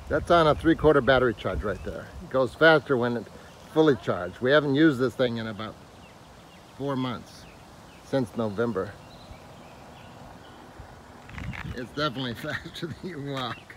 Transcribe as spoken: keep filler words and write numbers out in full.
That's on a three-quarter battery charge right there. It goes faster when it's fully charged. We haven't used this thing in about four months, since November. It's definitely faster than you walk.